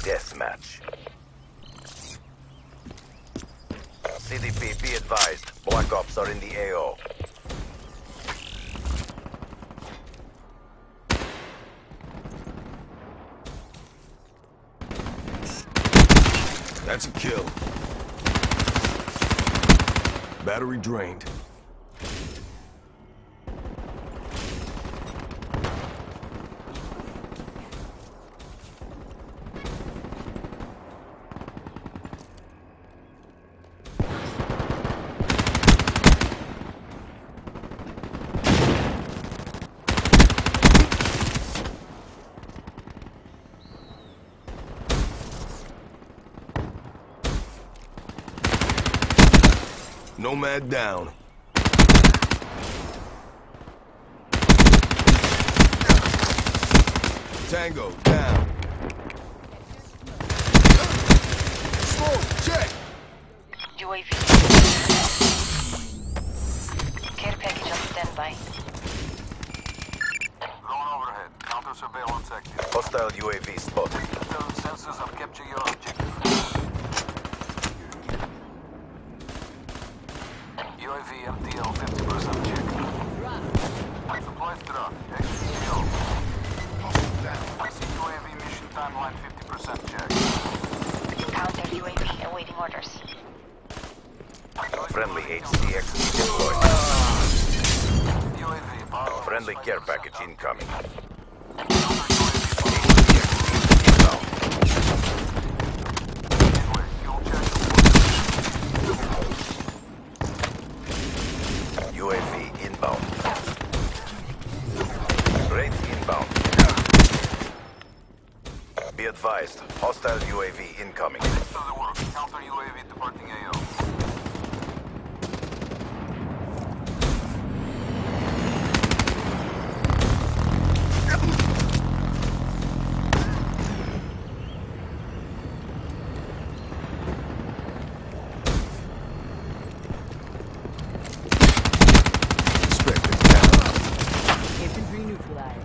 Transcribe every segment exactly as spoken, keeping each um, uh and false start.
deathmatch. C D P, be advised. Black Ops are in the A O. That's a kill. Battery drained. Nomad down. Tango down. Smoke, check. U A V. Care package on standby. Drone overhead. Counter surveillance active. Hostile U A V spotted. Intel sensors have captured your objective. U A V M T L fifty percent check. Supplies dropped. X C O. I see U A V mission timeline fifty percent check. Counter U A V awaiting orders. Friendly H C X deployed. U A V power. Friendly care package incoming. U A V inbound. Raid inbound. Be advised, hostile U A V incoming. To the work. Counter U A V departing A O. Infantry neutralized.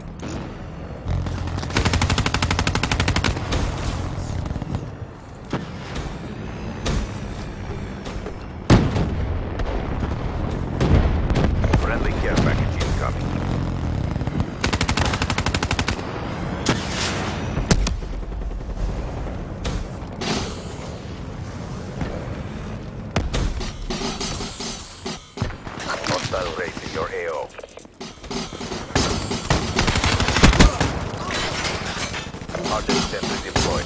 Friendly care package incoming. Hostile raid in your A O. Hardened sentry deployed.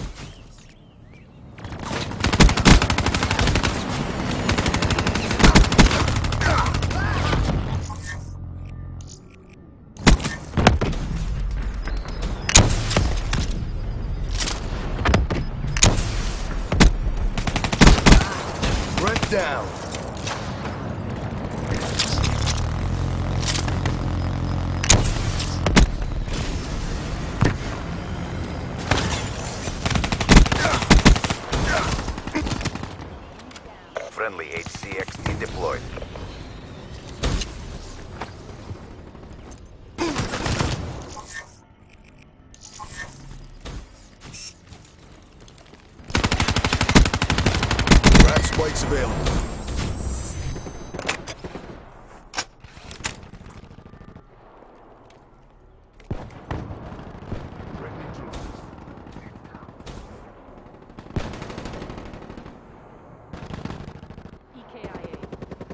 Brent down. Friendly H C X D deployed. Trap spikes available. E K I A.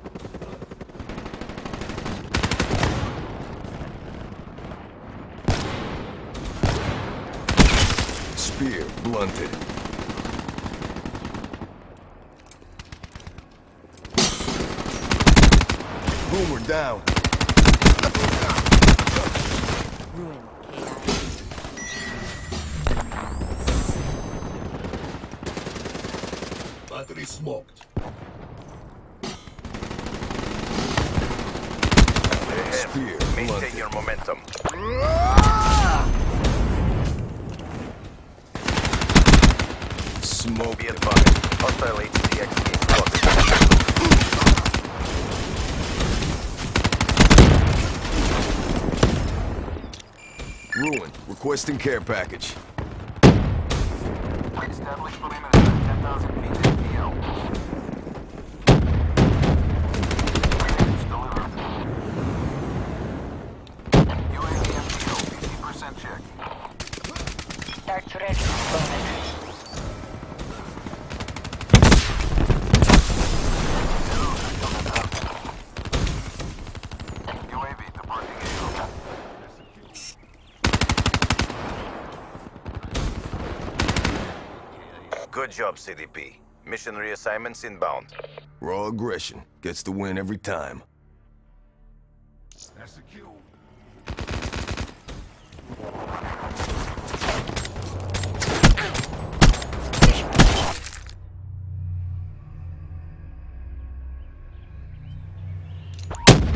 Spear blunted. Boomer down. Ruin. K I A. Battery smoked. Ahead. Spear Maintain blunted. your momentum. Smoke. Be advised, hostile H C X D spotted. Ruin. Requesting care package. Establish perimeter at ten thousand feet A T L. Package delivered. U A V M T L, fifty percent check. Darts ready. Deployment. U A V departing A O. Good job, C D P. Mission reassignments inbound. Raw aggression gets the win every time. That's a kill.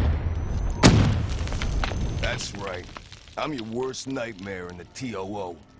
That's right. I'm your worst nightmare in the T O O.